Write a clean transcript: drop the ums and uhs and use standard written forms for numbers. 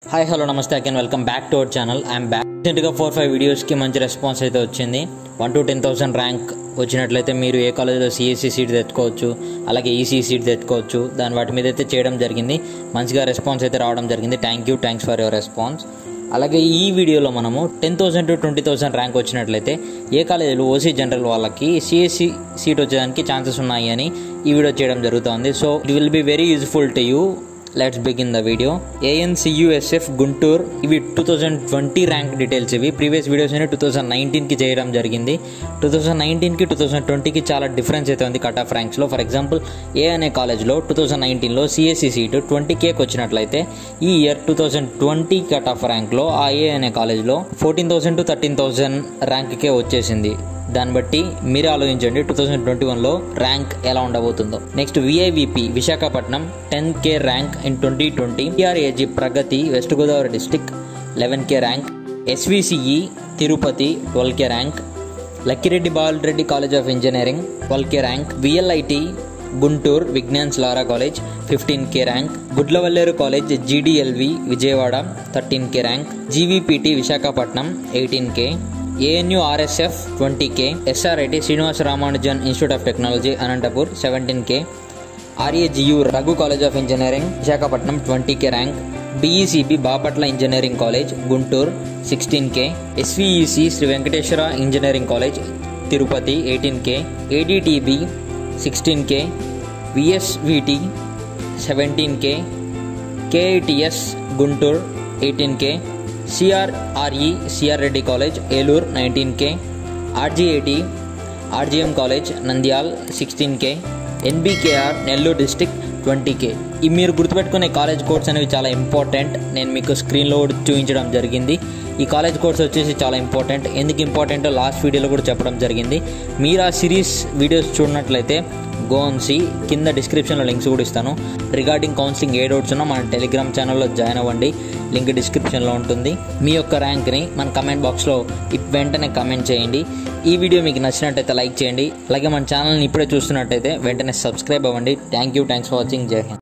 Hi hello నమస్తే again welcome back to our channel. I'm back. రీసెంట్గా 4-5 వీడియోస్కి మంచి రెస్పాన్స్ అయితే వచ్చింది. 1 to 10,000 ర్యాంక్ వచ్చినట్లయితే మీరు ఏ కాలేజ్లో సిఎస్సి సీట్ తెచ్చుకోవచ్చు, అలాగే ఈసీ సీట్ తెచ్చుకోవచ్చు. వాటి మీద అయితే చేయడం జరిగింది. మంచిగా రెస్పాన్స్ అయితే రావడం జరిగింది. Thanks for your response. అలాగే ఈ వీడియోలో మనము 10,000 to 20,000 ర్యాంక్ వచ్చినట్లయితే ఏ కాలేజీలో ఓసీ జనరల్ వాళ్ళకి సిఎస్సి సీట్ వచ్చేదానికి ఛాన్సెస్ ఉన్నాయి అని ఈ వీడియో చేయడం జరుగుతుంది. So it will be very useful to you. Let's begin the video. ANCUSF Guntur, ఇవి 2020 ర్యాంక్ డీటెయిల్స్. ఇవి ప్రీవియస్ వీడియోస్ 2019కి చేయడం జరిగింది. 2019కి 2020కి చాలా డిఫరెన్స్ అయితే ఉంది కట్ ఆఫ్ ర్యాంక్స్లో. ఫర్ ఎగ్జాంపుల్ ఏ అనే కాలేజ్లో 2019లో సిఎస్సి సీటు 20Kకి వచ్చినట్లయితే ఈ ఇయర్ 2020 కట్ ఆఫ్ ర్యాంక్లో ఆ ఏ అనే కాలేజ్లో 14,000 to 13,000 ర్యాంక్కే వచ్చేసింది. దాన్ని బట్టి మీరే ఆలోచించండి 2021లో ర్యాంక్ ఎలా ఉండబోతుందో. Next VIVP Visakhapatnam 10K rank in 2020. TRAG Pragati west Godavari district 11K rank. SVCE Tirupati 12K rank. Lakkireddy Balareddy college of engineering 12K rank. VLIT Guntur Vignan's Lara college 15K rank. Gudlavalleru college GDLV Vijayawada 13K rank. GVPT Visakhapatnam 18K. ANU RSF 20K. SRIT Srinivasa Ramanujan institute of technology Anantapur 17K. RAGU Raghu college of engineering Visakhapatnam 20K rank. BECB Bapatla engineering college Guntur 16K. SVEC Sri Venkateswara engineering college Tirupati 18K. ADTB 16K. VSVT 17K. KITS Guntur 18K. CRRE CR Reddy college Eluru 19K. RGAT RGM college Nandyal 16K. NBKR Nellore district 20K. ఈ మీరు గుర్తుపెట్టుకునే college codes అనేవి చాలా important. నేను మీకు స్క్రీన్లో చూపించడం జరిగింది. ఈ కాలేజ్ కోర్స్ వచ్చేసి చాలా ఇంపార్టెంట్. ఎందుకు ఇంపార్టెంటో లాస్ట్ వీడియోలో కూడా చెప్పడం జరిగింది. మీరు ఆ సిరీస్ వీడియోస్ చూడనట్లయితే గోన్సి కింద డిస్క్రిప్షన్లో లింక్స్ కూడా ఇస్తాను. రిగార్డింగ్ కౌన్సిలింగ్ ఏ డౌట్స్ ఉన్నా మన టెలిగ్రామ్ ఛానల్లో జాయిన్ అవ్వండి. లింక్ డిస్క్రిప్షన్లో ఉంటుంది. మీ యొక్క ర్యాంక్ని మన కమెంట్ బాక్స్లో వెంటనే కమెంట్ చేయండి. ఈ వీడియో మీకు నచ్చినట్టయితే లైక్ చేయండి. అలాగే మన ఛానల్ని ఇప్పుడే చూస్తున్నట్టయితే వెంటనే సబ్స్క్రైబ్ అవ్వండి. Thanks for watching. జై హింద్.